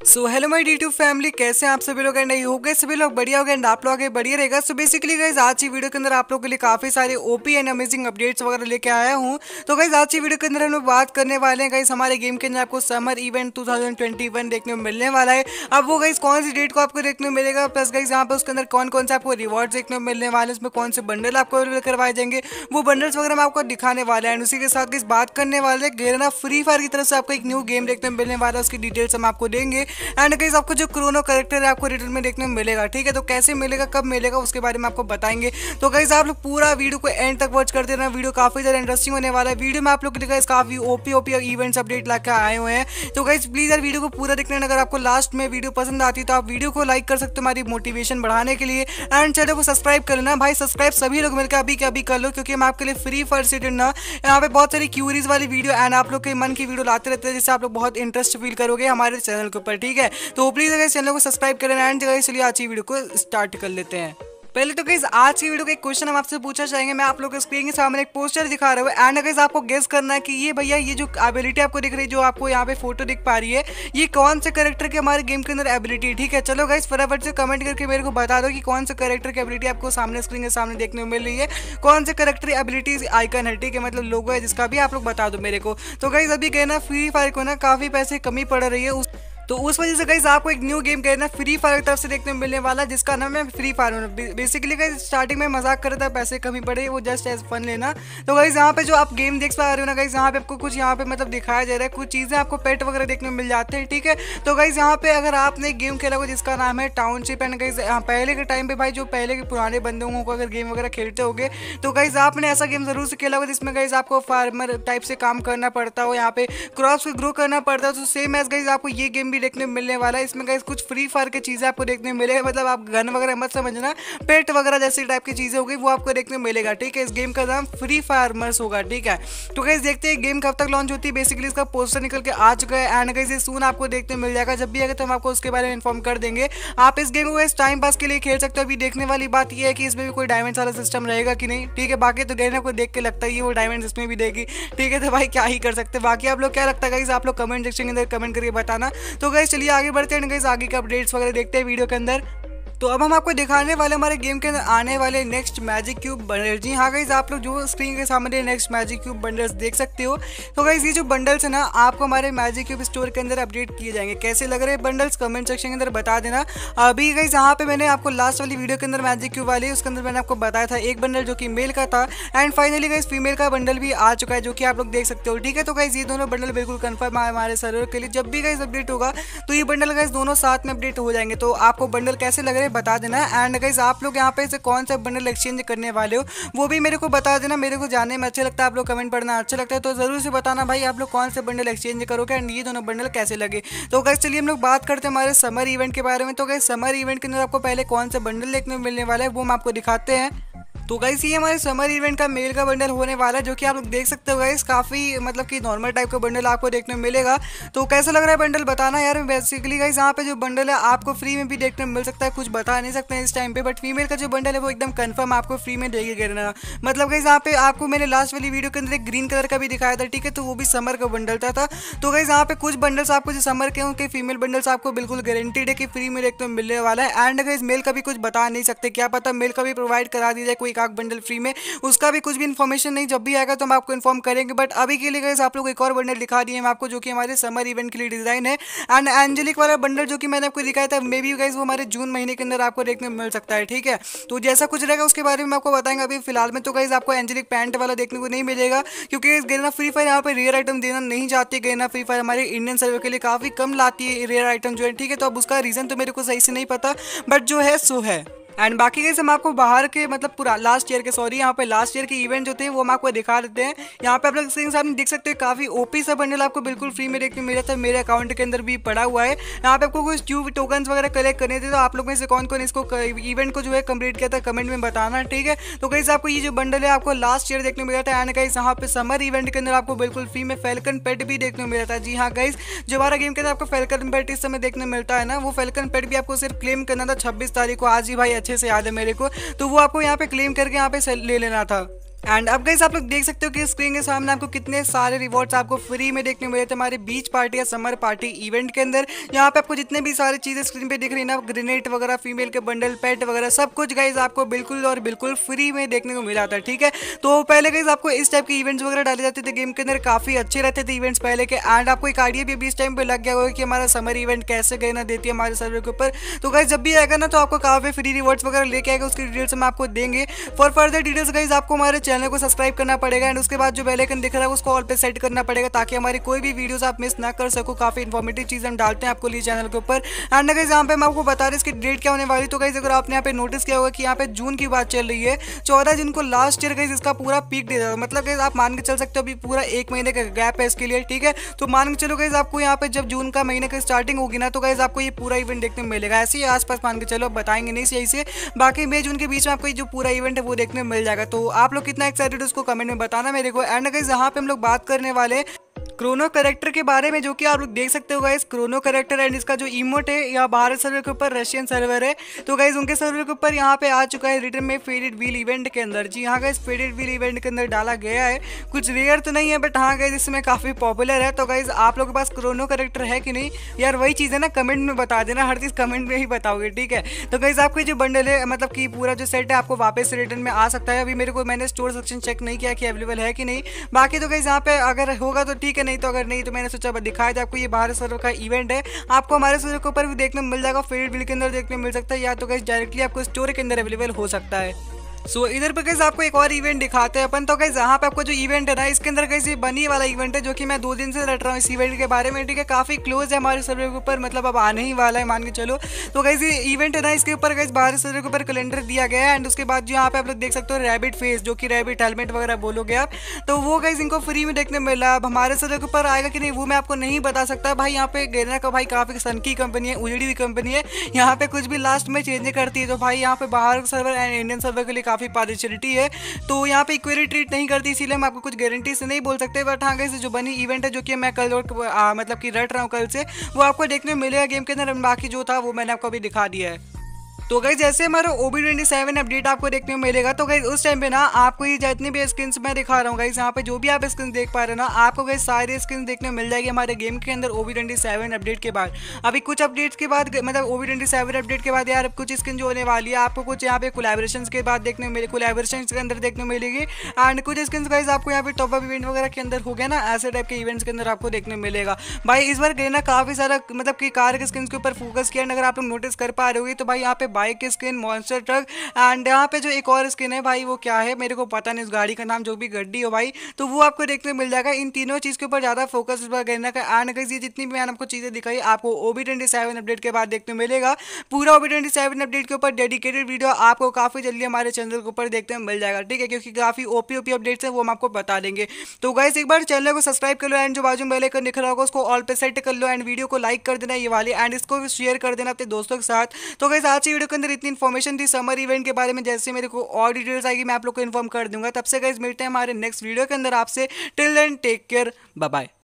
So hello my YouTube family, कैसे हैं आप सभी लोग। एंड आई होप गाइस सभी लोग बढ़िया हो गए एंड आप लोग आगे बढ़िया रहेगा। सो बेसिकली गाइस आज की वीडियो के अंदर आप लोगों के लिए काफी सारे ओपी एंड अमेजिंग अपडेट्स वगैरह लेके आया हूं। तो गाइस आज की वीडियो के अंदर हम लोग बात करने वाले हैं गाइस हमारे गेम के अंदर आपको समर इवेंट 2021 देखने को मिलने वाला है। अब वो गाइस कौन सी डेट को आपको देखने को मिलेगा, प्लस गाइस यहाँ पे उसके अंदर कौन कौन से आपको रिवॉर्ड्स देखने को मिलने वाले हैं, उसमें कौन से बंडल आपको अवेलेबल करवाए जाएंगे, वो बंडल्स वगैरह मैं आपको दिखाने वाला है। एंड उसी के साथ गाइस बात करने वाले गेरना फ्री फायर की तरफ से आपको एक न्यू गेम देखने को मिलने वाला है, उसकी डिटेल्स हम आपको देंगे। एंड गाइस आपको जो क्रोनो कैरेक्टर है आपको रिटर्न में देखने को मिलेगा, ठीक है। तो कैसे मिलेगा, कब मिलेगा, उसके बारे में आपको बताएंगे। तो गाइस आप लोग पूरा वीडियो को एंड तक वॉच करते रहना, वीडियो काफी ज्यादा इंटरेस्टिंग होने वाला है। वीडियो में आप लोग के लिए गाइस काफी ओपी इवेंट्स अपडेट लाके आए हुए हैं। तो गाइस प्लीज यार वीडियो को पूरा देखना। अगर आपको लास्ट में वीडियो पसंद आती है तो आप वीडियो को लाइक कर सकते हो हमारी मोटिवेशन बढ़ाने के लिए। एंड चैनल को सब्सक्राइब कर लेना भाई, सब्सक्राइब सभी लोग मिलकर अभी के अभी कर लो, क्योंकि हम आपके लिए फ्री फायर से ना यहाँ पे बहुत सारी क्यूरीज वाली वीडियो एंड आप लोग के मन की वीडियो लाते रहते हैं, जिससे आप लोग बहुत इंटरेस्ट फील करोगे हमारे चैनल के ऊपर, ठीक है। तो प्लीज अगर चैनल को सब्सक्राइब करें। एंड चलिए आज की वीडियो को स्टार्ट कर लेते हैं। पहले तो गाइस आज की वीडियो का एक क्वेश्चन हम आपसे पूछना चाहेंगे। मैं आप लोगों को स्क्रीन के सामने एक पोस्टर दिखा रहा हूँ एंड गाइस आपको गेस करना है कि ये भैया ये जो एबिलिटी आपको दिख रही है, जो आपको यहाँ पे फोटो दिख पा रही है, ये कौन से कैरेक्टर के हमारे गेम के अंदर एबिलिटी, ठीक है। चलो गाइस फटाफट से कमेंट करके मेरे को बता दो कि कौन से कैरेक्टर की एबिलिटी आपको सामने स्क्रीन के सामने देखने को मिल रही है, कौन से कैरेक्टर एबिलिटीज आइकन है, ठीक है, मतलब लोगो है जिसका भी आप लोग बता दो मेरे को। तो गाइस अभी कहना फ्री फायर को ना काफी पैसे कमी पड़ रही है, तो उस वजह से गाइस आपको एक न्यू गेम कहना फ्री फायर की तरफ से देखने को मिलने वाला, जिसका नाम है Free Fire. Basically guys starting में मजाक कर रहा था पैसे कमी पड़े, वो जस्ट एज फन लेना। तो गाइस यहाँ पे जो आप गेम देख पा रहे हो ना गाइस, यहाँ पे आपको कुछ यहाँ पे मतलब दिखाया जा रहा है, कुछ चीजें आपको पेट वगैरह देखने को मिल जाते हैं, ठीक है। तो गाइस यहाँ पे अगर आपने एक गेम खेला हो जिसका नाम है टाउनशिप, एंड गाइस पहले के टाइम पे भाई जो पहले के पुराने बंदों को अगर गेम वगैरह खेलते होगे तो गाइस आपने ऐसा गेम जरूर से खेला होगा जिसमें गाइस आपको फार्मर टाइप से काम करना पड़ता हो, यहाँ पे क्रॉप्स को ग्रो करना पड़ता है। तो सेम एज गाइस आपको ये गेम भी देखने को मिलने वाला है। इसमें गाइस कुछ फ्री फायर की चीजें आपको देखने को मिलेगा, मतलब आप गन वगैरह मत समझना, पेट वगैरह जैसी टाइप की चीजें होगी वो आपको देखने को मिलेगा, ठीक है। इस गेम का नाम फ्री फार्मर्स होगा, ठीक है। तो गाइस देखते हैं गेम कब तक लॉन्च होती है। बेसिकली इसका पोस्टर निकल के आ चुका है एंड गाइस ये सून आपको देखने मिल जाएगा। जब भी आएगा तो हम आपको उसके बारे में इन्फॉर्म कर देंगे। आप इस गेम को इस टाइम पास के लिए खेल सकते हो। अभी देखने वाली बात यह है कि इसमें भी कोई डायमंड वाला सिस्टम रहेगा कि नहीं, ठीक है। बाकी तो गेम को देख के लगता है वो डायमंड इसमें भी देगी, ठीक है। तो भाई क्या ही कर सकते हैं। बाकी आप लोग क्या लगता है गाइस, आप लोग कमेंट सेक्शन के अंदर कमेंट करके बताना। तो गाइस चलिए आगे बढ़ते हैं गाइस, आगे के अपडेट्स वगैरह देखते हैं वीडियो के अंदर। तो अब हम आपको दिखाने वाले हमारे गेम के अंदर आने वाले नेक्स्ट मैजिक क्यूब बंडल। जी हाँ गाइस, आप लोग जो स्क्रीन के सामने नेक्स्ट मैजिक क्यूब बंडल्स देख सकते हो। तो गाइस ये जो बंडल्स है ना आपको हमारे मैजिक क्यूब स्टोर के अंदर अपडेट किए जाएंगे। कैसे लग रहे हैं बंडल्स कमेंट सेक्शन के अंदर बता देना। अभी गाइस यहाँ पे मैंने आपको लास्ट वाली वीडियो के अंदर मैजिक क्यूब वाली उसके अंदर मैंने आपको बताया था एक बंडल जो कि मेल का था, एंड फाइनली गाइस फीमेल का बंडल भी आ चुका है जो कि आप लोग देख सकते हो, ठीक है। तो गाइस ये दोनों बंडल बिल्कुल कन्फर्म है हमारे सर्वर के लिए। जब भी गाइस अपडेट होगा तो ये बंडल गाइस दोनों साथ में अपडेट हो जाएंगे। तो आपको बंडल कैसे लग रहे हैं बता देना। एंड गाइस आप लोग यहाँ पे से कौन सा बंडल एक्सचेंज करने वाले हो वो भी मेरे को बता देना। मेरे को जानने में अच्छा लगता है, आप लोग कमेंट पढ़ना अच्छा लगता है, तो जरूर से बताना भाई आप लोग कौन से बंडल एक्सचेंज करोगे एंड ये दोनों बंडल कैसे लगे। तो गाइस चलिए हम लोग बात करते हैं हमारे समर इवेंट के बारे में। तो गाइस समर इवेंट के अंदर आपको पहले कौन सा बंडल देखने को मिलने वाला है वो हम आपको दिखाते हैं। तो गाइस ये हमारे समर इवेंट का मेल का बंडल होने वाला है, जो कि आप लोग देख सकते हो गाइस काफी मतलब कि नॉर्मल टाइप का बंडल आपको देखने को मिलेगा। तो कैसा लग रहा है बंडल बताना यार। बेसिकली गाइस यहाँ पे जो बंडल है आपको फ्री में भी देखने को मिल सकता है, कुछ बता नहीं सकते हैं इस टाइम पे, बट फीमेल का जो बंडल है वो एकदम कंफर्म आपको फ्री में देगी गिरना। मतलब गाइस यहाँ पे आपको मैंने लास्ट वाली वीडियो के अंदर एक ग्रीन कलर का भी दिखाया था, ठीक है, तो वो भी समर का बंडल था। तो गाइस यहाँ पे कुछ बंडल्स आपको जो समर के उनके फीमेल बंडल्स आपको बिल्कुल गारंटीड है कि फ्री में देखने को मिलने वाला है। एंड गाइस मेल का भी कुछ बता नहीं सकते, क्या पता मेल का भी प्रोवाइड करा दी जाए कोई एक बंडल फ्री में, उसका भी कुछ भी इन्फॉर्मेशन नहीं। जब भी आएगा तो हम आपको इन्फॉर्म करेंगे। बट अभी के लिए गाइस आप लोग एक और बंडल दिखा दिए हम आपको, जो कि हमारे समर इवेंट के लिए डिजाइन है। एंड एंजेलिक वाला बंडल जो कि मैंने आपको दिखाया था मे बी गाइस वो हमारे जून महीने के अंदर आपको देखने को मिल सकता है, ठीक है। तो जैसा कुछ रहेगा उसके बारे में आपको बताएंगे। अभी फिलहाल में तो गाइस आपको एंजेलिक पैंट वाला देखने को नहीं मिलेगा, क्योंकि गेना फ्री फायर यहाँ पे रेयर आइटम देना नहीं चाहती। गेना फ्री फायर हमारे इंडियन सर्वर के लिए काफी कम लाती है रेयर आइटम जो है, ठीक है। तो अब उसका रीजन तो मेरे को सही से नहीं पता, बट जो है सो है। एंड बाकी गाइस हम आपको बाहर के मतलब पूरा लास्ट ईयर के यहाँ पे लास्ट ईयर के इवेंट जो थे वो हम आपको दिखा देते हैं। यहाँ पे आप लोग स्क्रीन सामने देख सकते हैं काफी ओपी सा बंडल आपको बिल्कुल फ्री में देखने मिला था, मेरे अकाउंट के अंदर भी पड़ा हुआ है। यहाँ पे आपको कुछ ट्यूब टोकन्स वगैरह कलेक्ट करने थे। तो आप लोग में से कौन कौन इसको इवेंट को जो है कंप्लीट किया था कमेंट में बताना, ठीक है। तो गाइस आपको ये जो बंडल है आपको लास्ट ईयर देखने मिला था। एंड गाइस यहाँ पे समर इवेंट के अंदर आपको बिल्कुल फ्री में फैल्कन पेट भी देखने मिला था। जी हाँ गाइस, जो हमारा गेम के अंदर आपको फैल्कन पेट इस समय देखने मिलता है ना, वो फैल्कन पेट भी आपको सिर्फ क्लेम करना था 26 तारीख को। आज ही भाई अच्छे से याद है मेरे को, तो वो आपको यहाँ पे क्लेम करके यहाँ पे ले लेना था। एंड अब गाइस आप लोग देख सकते हो कि स्क्रीन के सामने आपको कितने सारे रिवॉर्ड्स आपको फ्री में देखने मिले थे हमारे बीच पार्टी या समर पार्टी इवेंट के अंदर। यहाँ पे आपको जितने भी सारी चीजें स्क्रीन पे दिख रही है ना, ग्रेनेड वगैरह, फीमेल के बंडल, पेट वगैरह, सब कुछ गाइस आपको बिल्कुल और बिल्कुल फ्री में देखने को मिला था। ठीक है, तो पहले गाइस आपको इस टाइप के इवेंट्स वगैरह डाले जाते थे गेम के अंदर, काफी अच्छे रहते थे इवेंट्स पहले के। एंड आपको एक आइडिया भी अभी इस टाइम पे लग गया होगा कि हमारा समर इवेंट कैसे गए ना देती है हमारे सर्वर के ऊपर। तो गाइस जब भी आएगा ना तो आपको काफी फ्री रिवॉर्ड्स वगैरह लेके आएगा, उसकी डिटेल्स हम आपको देंगे। फॉर फर्दर डिटेल्स गाइस आपको हमारे चैनल को सब्सक्राइब करना पड़ेगा एंड उसके बाद जो बेल आइकन दिख रहा है उसको ऑल पे सेट करना पड़ेगा ताकि हमारी कोई भी वीडियोस आप मिस ना कर सको। काफी इन्फॉर्मेटिव चीज हम डालते हैं आपको लिए चैनल के ऊपर। एंड गाइस यहाँ पे मैं आपको बता रहा इसकी डेट क्या होने वाली। तो गाइस अगर आपने यहाँ पे नोटिस किया होगा कि यहाँ पे जून की बात चल रही है, 14 जून को लास्ट ईयर गाइस इसका पूरा पीक डे था। मतलब गाइस आप मान के चल सकते हो अभी पूरा 1 महीने का गैप है इसके लिए। ठीक है, तो मान के चलो गाइस आपको यहाँ पे जब जून का महीने का स्टार्टिंग होगी ना तो गाइस आपको ये पूरा इवेंट देखने को मिलेगा। ऐसे ही आसपास मान के चलो, बताएंगे नहीं सही से, बाकी मई जून के बीच में आपको जो पूरा इवेंट है वो देखने को मिल जाएगा। तो आप लोग कितना एक्साइटेड हो उसको कमेंट में बताना मेरे को। एंड गाइस यहाँ पे हम लोग बात करने वाले क्रोनो कैरेक्टर के बारे में, जो कि आप लोग देख सकते हो गाइस क्रोनो कैरेक्टर एंड इसका जो इमोट है या भारत सर्वर के ऊपर रशियन सर्वर है। तो गाइस उनके सर्वर के ऊपर यहाँ पे आ चुका है रिटर्न में फेडेड व्हील इवेंट के अंदर। जी हाँ गाइस, फेडेड व्हील इवेंट के अंदर डाला गया है। कुछ रेयर तो नहीं है बट हाँ गाइस इसमें काफी पॉपुलर है। तो गाइस आप लोगों के पास क्रोनो कैरेक्टर है कि नहीं यार, वही चीज़ है ना, कमेंट में बता देना, हर चीज़ कमेंट में ही बताओगे। ठीक है, तो गाइस आपको जो बंडल है मतलब कि पूरा जो सेट है आपको वापस रिटर्न में आ सकता है। अभी मेरे को मैंने स्टोर सेक्शन चेक नहीं किया कि अवेलेबल है कि नहीं। बाकी तो गाइस यहाँ पे अगर होगा तो ठीक है, नहीं तो अगर नहीं तो मैंने सोचा दिखाया था आपको। ये भारत सर्वर का इवेंट है, आपको हमारे सर्वर के ऊपर भी देखने मिल जाएगा, फेडेड व्हील के अंदर देखने मिल सकता है, या तो गाइस डायरेक्टली आपको स्टोर के अंदर अवेलेबल हो सकता है। सो इधर पे गाइस आपको एक और इवेंट दिखाते हैं अपन। तो गाइस यहाँ पे आपको जो इवेंट है ना, इसके अंदर गाइस ये बनी वाला इवेंट है जो कि मैं 2 दिन से रट रहा हूँ इस इवेंट के बारे में। ठीक है, काफी क्लोज है हमारे सर्वर के ऊपर, मतलब अब आने ही वाला है मान के चलो। तो गाइस ये इवेंट है ना, इसके ऊपर गाइस भारत सर्वर के ऊपर कैलेंडर दिया गया है एंड उसके बाद जो यहाँ पे आप लोग देख सकते हो रैबिट फेस, जो कि रैबिट हेलमेट वगैरह बोलोगे आप, तो वो गाइस इनको फ्री में देखने मिला। अब हमारे सर्वर के ऊपर आएगा कि नहीं वो मैं आपको नहीं बता सकता भाई। यहाँ पे गेना का भाई काफी सनकी कंपनी है, उजड़ी हुई कंपनी है, यहाँ पे कुछ भी लास्ट में चेंज करती है। तो भाई यहाँ पे बाहर सर्वर एंड इंडियन सर्वर के लिए काफी पार्टिशलिटी है, तो यहाँ पे इक्वली ट्रीट नहीं करती, इसीलिए हम आपको कुछ गारंटी से नहीं बोल सकते। बट हाँ गाइस जो बनी इवेंट है जो कि मैं कल मतलब कि रट रहा हूँ कल से, वो आपको देखने मिलेगा गेम के अंदर। बाकी जो था वो मैंने आपको अभी दिखा दिया है। तो गाइस जैसे हमारा OB27 अपडेट आपको देखने को मिलेगा, तो गाइस उस टाइम पे ना आपको ये जितनी भी स्किन्स मैं दिखा रहा हूँ गाइस, यहाँ पे जो भी आप स्किन्स देख पा रहे हो ना, आपको गाइस सारी स्किन्स देखने मिल जाएगी हमारे गेम के अंदर OB27 अपडेट के बाद। अभी कुछ अपडेट्स के बाद मतलब OB27 अपडेट के बाद यार कुछ स्किन जो होने वाली है आपको कुछ यहाँ पे कोलैबोरेशंस के बाद देखने मिले, कोलैबोरेशंस के अंदर देखने मिलेगी। एंड कुछ स्किन्स गाइस आपको यहाँ पे टॉप अप इवेंट वगैरह के अंदर हो गया ना, ऐसे टाइप के इवेंट्स के अंदर आपको देखने मिलेगा। भाई इस बार गए ना काफी सारा मतलब कि कार के स्किन्स के ऊपर फोकस किया, अगर आप लोग नोटिस कर पा रहे होगी तो भाई यहाँ पे बाइक की स्किन, मॉन्स्टर ट्रक एंड यहाँ पे जो एक और स्किन है भाई वो क्या है मेरे को पता नहीं, उस गाड़ी का नाम जो भी गड्डी हो भाई, तो वो आपको देखने मिल जाएगा। इन तीनों चीज़ के ऊपर ज़्यादा फोकस इस बार करने का। एंड गाइस ये जितनी भी मैंने आपको चीज़ें दिखाई आपको OB27 अपडेट के बाद देखने मिलेगा। पूरा OB27 अपडेट के ऊपर डेडिकेटेड वीडियो आपको काफ़ी जल्दी हमारे चैनल के ऊपर देखने में मिल जाएगा। ठीक है, क्योंकि काफ़ी ओपी अपडेट्स हैं वो हम आपको बता देंगे। तो गाइस एक बार चैनल को सब्सक्राइब कर लो एंड जो बाजू में बेल आइकन दिख रहा होगा उसको ऑल पे सेट कर लो एंड वीडियो को लाइक कर देना ये वाली, एंड इसको भी शेयर कर देना अपने दोस्तों के साथ। तो गाइस आज की वीडियो के अंदर इतनी इन्फॉर्मेशन थी समर इवेंट के बारे में। जैसे मेरे को और डिटेल्स आएगी मैं आप लोग को इन्फॉर्म कर दूंगा। तब से गाइस मिलते हैं हमारे नेक्स्ट वीडियो के अंदर आपसे। Till then take care, bye bye.